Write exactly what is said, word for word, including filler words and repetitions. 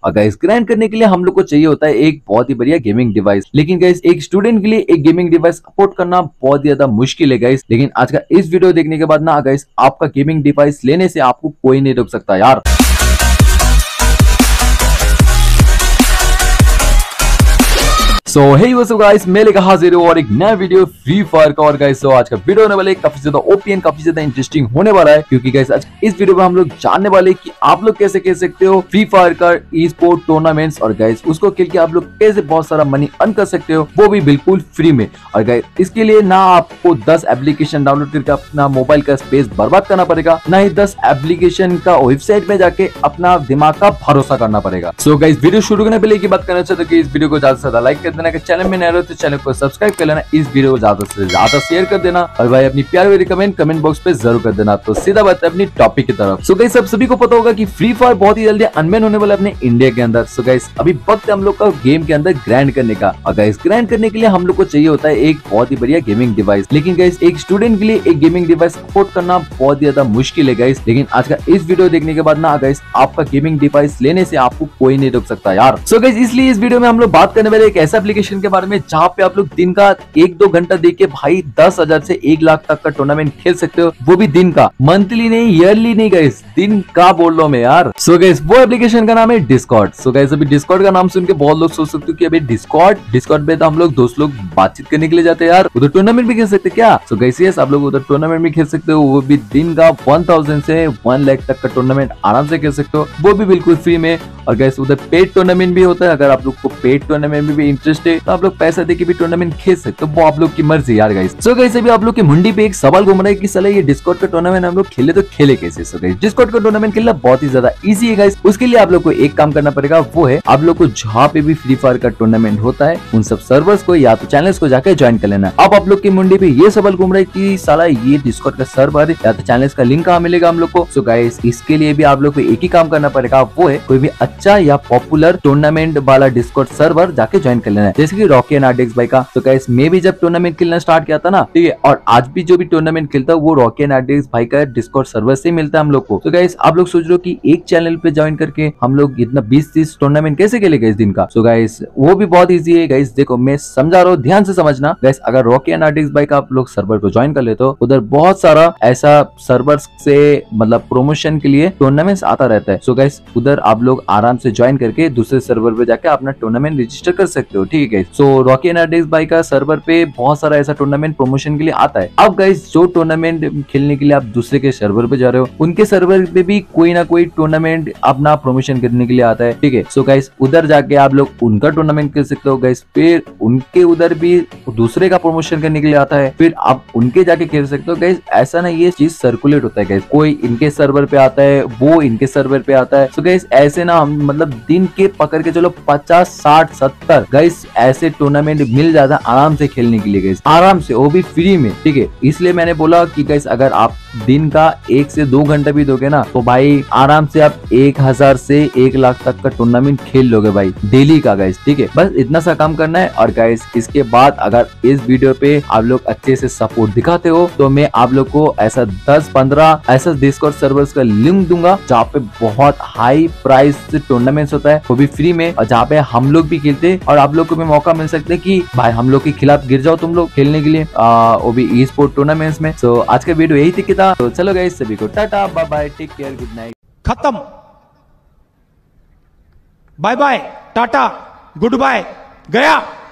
और guys grind करने के लिए हम लोग को चाहिए होता है एक बहुत ही बढ़िया गेमिंग डिवाइस। लेकिन गाइस एक स्टूडेंट के लिए एक गेमिंग डिवाइस अफोर्ड करना बहुत ही ज्यादा मुश्किल है गाइस। लेकिन आज का इस वीडियो देखने के बाद ना गाइस आपका गेमिंग डिवाइस लेने से आपको कोई नहीं रोक सकता यार। So hey what's up guys, मैं लेकर हाजिर हूं और एक नया वीडियो फ्री फायर का। और गाइस सो आज का वीडियो होने वाला है काफी ज्यादा ओपी एंड काफी ज्यादा इंटरेस्टिंग होने वाला है, क्योंकि गाइस आज इस वीडियो में हम लोग जानने वाले हैं कि आप लोग कैसे खेल सकते हो फ्री फायर का ई स्पोर्ट टूर्नामेंट्स, और गाइस उसको खेल के आप लोग कैसे बहुत सारा मनी अर्न कर सकते हो, वो भी बिल्कुल फ्री में। और गाइस इसके लिए ना आपको दस एप्लीकेशन डाउनलोड करके अपना मोबाइल का स्पेस बर्बाद करना पड़ेगा, ना ही दस एप्लीकेशन का वेबसाइट में जाके अपना दिमाग का भरोसा करना पड़ेगा। सो गाइस वीडियो शुरू करने पहले एक बात करना चाहता हूं कि इस वीडियो को ज्यादा से ज्यादा लाइक कर देना, चैनल में नए हो तो चैनल को सब्सक्राइब कर लेना, इस वीडियो को ज्यादा से ज्यादा शेयर कर देना, और भाई अपनी प्यार भरी कमेंट कमेंट बॉक्स पे जरूर कर देना। तो सीधा बात है अपनी टॉपिक की तरफ। सो गाइस सब सभी को पता होगा कि फ्री फायर बहुत ही जल्दी अनबैन होने वाला है अपने इंडिया के अंदर। सो गाइस अभी वक्त है हम लोग का गेम के अंदर ग्राइंड करने का, और गाइस ग्राइंड करने के लिए हम लोग को चाहिए होता है एक बहुत ही बढ़िया गेमिंग डिवाइस। लेकिन गाइस एक स्टूडेंट के लिए एक गेमिंग डिवाइस अफोर्ड करना बहुत ही ज्यादा मुश्किल है गाइस। लेकिन आज का इस वीडियो देखने के बाद ना गाइस आपका गेमिंग डिवाइस लेने से आपको कोई नहीं रोक सकता यार। सो गाइस इसलिए इस वीडियो में हम लोग बात करने वाले एक ऐसा एप्लीकेशन के बारे में जहाँ पे आप लोग दिन का एक दो घंटा देके भाई दस हजार से एक लाख तक का टूर्नामेंट खेल सकते हो, वो भी दिन का, मंथली नहीं, ईयरली नहीं गाइस, दिन का बोल रहा हूं मैं यार। सो गाइस वो एप्लीकेशन का नाम है डिस्कॉर्ड। सो गाइस अभी डिस्कॉर्ड का नाम सुन के बहुत लोग सोच सकते हो कि अभी डिस्कॉर्ड डिस्कॉर्ड पे तो हम लोग दोस्त लोग बातचीत करने के लिए जाते हैं यार, उधर टूर्नामेंट भी खेल सकते क्या? सो गाइस यस आप लोग उधर टूर्नामेंट भी खेल सकते हो, वो भी दिन का वन थाउजेंड से वन लाख तक का टूर्नामेंट आराम से खेल सकते हो, वो भी बिल्कुल फ्री में। और गाइस उधर पेड टूर्नामेंट भी होता है, अगर आप लोग को पेड टूर्नामेंट में भी इंटरेस्ट है तो आप लोग पैसा देके भी टूर्नामेंट खेल सकते हो, वो आप लोग की मर्जी यार गाइस। सो गाइस अभी आप लोग की मुंडी पे एक सवाल घूम रहा है कि साला ये डिस्कॉर्ड का टूर्नामेंट हम लोग खेले तो खेले कैसे? सो गाइस डिस्कॉर्ड का टूर्नामेंट खेलना बहुत ही ज्यादा इजी है गाइस। उसके लिए आप लोग को एक काम करना पड़ेगा, वो है आप लोग को जहाँ पे भी फ्री फायर का टूर्नामेंट होता है उन सब सर्वर्स को या तो चैनल्स को जाकर ज्वाइन कर लेना। अब आप लोग की मुंडी पे ये सवाल घूम रहा है कि साला ये डिस्कॉर्ड का सर्वर या तो चैनल्स का लिंक कहाँ मिलेगा हम लोग को? सो गाइस इसके लिए भी आप लोग को एक ही काम करना पड़ेगा, वो है कोई भी अच्छा या पॉपुलर टूर्नामेंट वाला डिस्कॉर्ड सर्वर जाके ज्वाइन कर लेना है, जैसे कि रॉकी एंड आरडीएक्स भाई का। तो गाइस मैं भी जब टूर्नामेंट खेलना स्टार्ट किया था ना, ठीक है, और आज भी जो भी टूर्नामेंट खेलता है वो रॉकी एंड आरडीएक्स भाई का डिस्कॉर्ड सर्वर से मिलता है हम लोग को। तो गाइस आप लोग सोच रहे हो कि एक चैनल पे ज्वाइन करके हम लोग इतना बीस तीस टूर्नामेंट कैसे खेलेंगे इस दिन का? सो गाइस वो भी बहुत इजी है गाइस, देखो मैं समझा रहा हूँ, ध्यान से समझना गाइस। अगर रॉकी एंड आरडीएक्स भाई का आप लोग सर्वर को ज्वाइन कर ले तो उधर बहुत सारा ऐसा सर्वर से मतलब प्रोमोशन के लिए टूर्नामेंट आता रहता है। सो गाइस उधर आप लोग आराम से ज्वाइन करके दूसरे सर्वर पे जाके अपना टूर्नामेंट रजिस्टर कर सकते हो, ठीक है। सो रॉकी एंड आरडीएक्स भाई का सर्वर पे बहुत सारा ऐसा टूर्नामेंट प्रमोशन के लिए आता है। अब गाइस जो टूर्नामेंट खेलने के लिए आप दूसरे के सर्वर पे जा रहे हो, उनके सर्वर पे भी कोई ना कोई टूर्नामेंट अपना प्रमोशन करने के लिए आता है, ठीक है। सो गाइस उधर जाके आप लोग उनका टूर्नामेंट खेल सकते हो गाइस, फिर उनके उधर भी दूसरे का प्रमोशन करने के लिए आता है, फिर आप उनके जाके खेल सकते हो गाइस। ऐसा ना ये चीज सर्कुलेट होता है गाइस, कोई इनके सर्वर पे आता है, वो इनके सर्वर पे आता है। सो गाइस ऐसे ना हम मतलब दिन के पकड़ के चलो पचास साठ सत्तर गाइस ऐसे टूर्नामेंट मिल जाता है आराम से खेलने के लिए गाइस, आराम से, वो भी फ्री में, ठीक है। इसलिए मैंने बोला कि गाइस अगर आप दिन का एक से दो घंटा भी दोगे ना तो भाई आराम से आप एक हजार से एक लाख तक का टूर्नामेंट खेल लोगे भाई डेली का गाइस, ठीक है। बस इतना सा काम करना है। और गाइस इसके बाद अगर इस वीडियो पे आप लोग अच्छे से सपोर्ट दिखाते हो तो मैं आप लोग को ऐसा दस पंद्रह ऐसा डिस्कॉर्ड सर्वर्स का लिंक दूंगा जहाँ पे बहुत हाई प्राइस टूर्नामेंट्स होता है, वो भी फ्री में, और जहाँ पे हम लोग भी खेलते हैं और आप लोग को भी मौका मिल सकता है कि भाई हम लोग के खिलाफ गिर जाओ तुम लोग खेलने के लिए, आ, वो भी ई स्पोर्ट टूर्नामेंट्स में। सो आज का वीडियो यही थी था, तो चलो गाइस सभी को tata bye bye, take care, good night, खत्म, bye bye, tata, goodbye, गया।